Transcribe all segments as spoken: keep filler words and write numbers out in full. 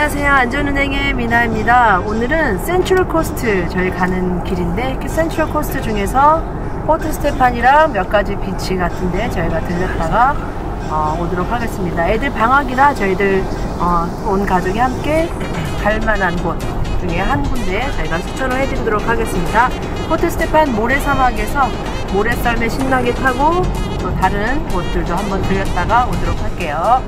안녕하세요. 안전운행의 민아입니다. 오늘은 센트럴 코스트 저희 가는 길인데 센트럴 코스트 중에서 포트 스테판이랑 몇 가지 비치 같은데 저희가 들렸다가 어, 오도록 하겠습니다. 애들 방학이라 저희들 어, 온 가족이 함께 갈만한 곳 중에 한 군데 저희가 추천을 해드리도록 하겠습니다. 포트 스테판 모래사막에서 모래썰매 신나게 타고 또 다른 곳들도 한번 들렸다가 오도록 할게요.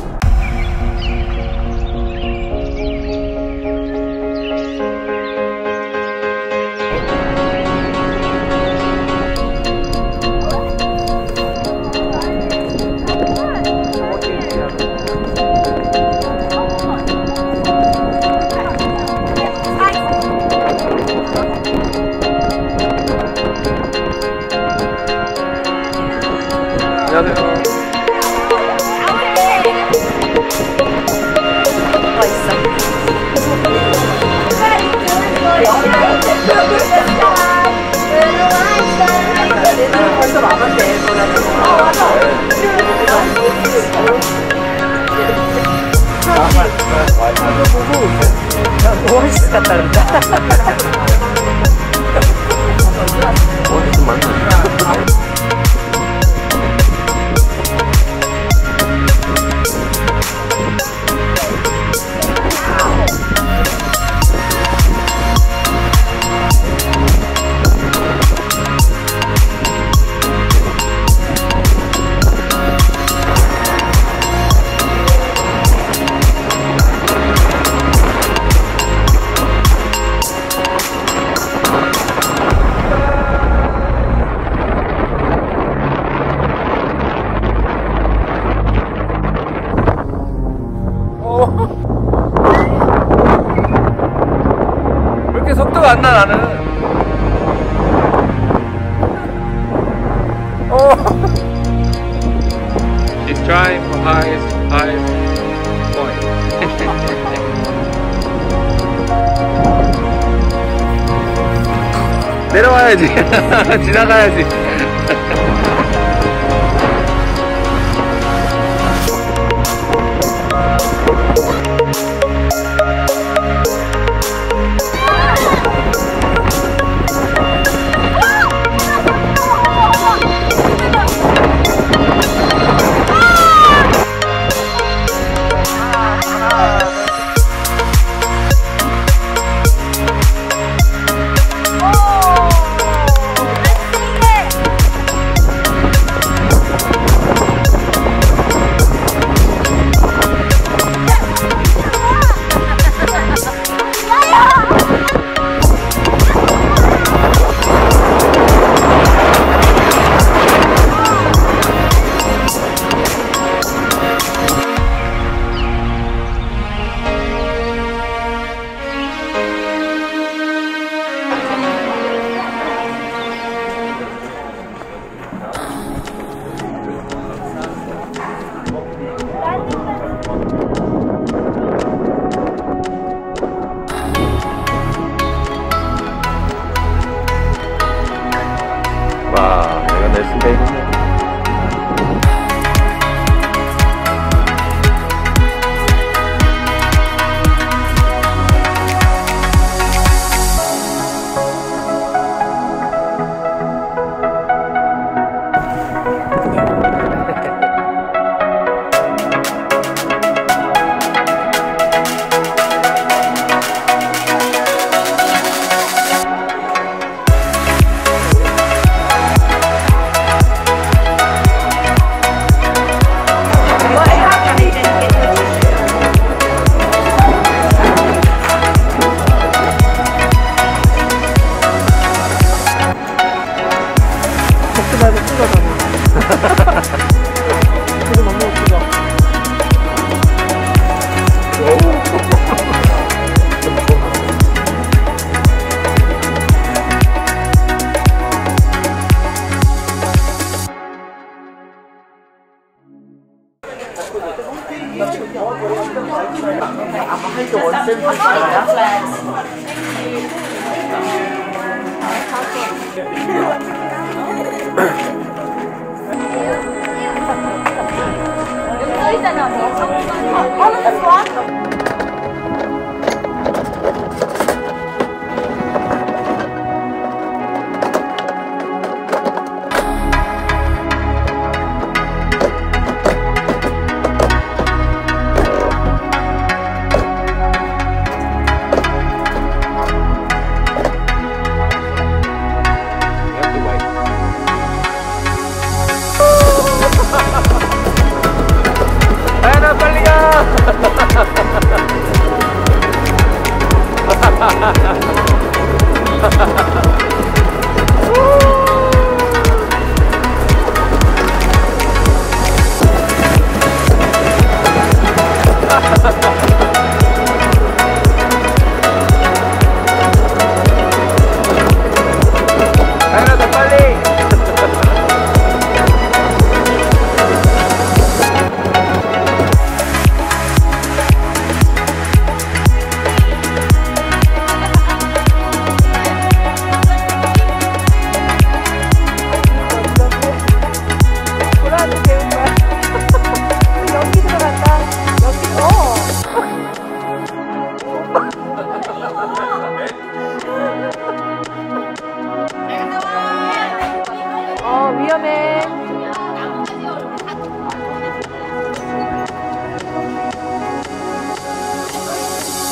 안녕하세요. 뭐가 있어? 얘들은 벌써 와봤대. 아 맞아. 이거 보고 오아시스 같다 그런다. 오아시스 맞나? 왜 이렇게 속도가 안 나, 나는? She's trying for highest, highest point. 내려와야지. 지나가야지. 와, 내가 넬슨베이거네. 아마 할때 원센 파스타야? 여기 써있잖아. 뭐. 하는 거 좋아?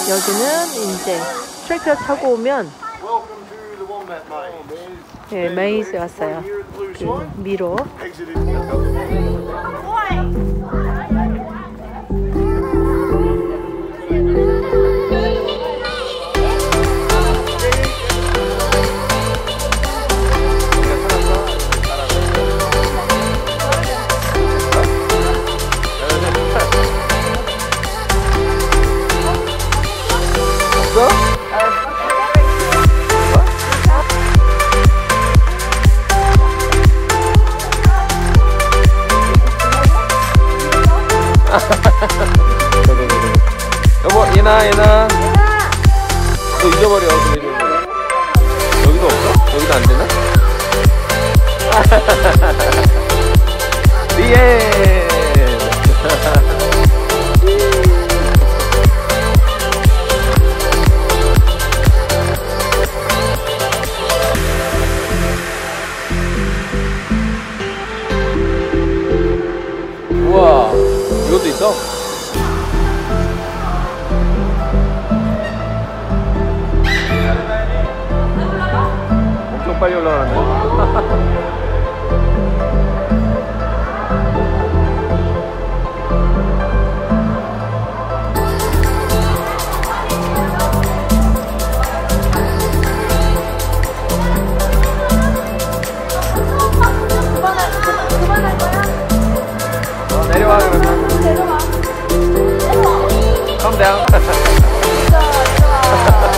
여기는 이제 트랙터 타고 오면 네, 메이즈 왔어요. 그 미로. 여보, 얘나 얘나 너 잊어버려. 여기도 없어? 여기도 안 되나? 리에 우와, 이것도 있어? 엄청 빨리 올라가네. 내려와 그러면. 내려와. Calm down.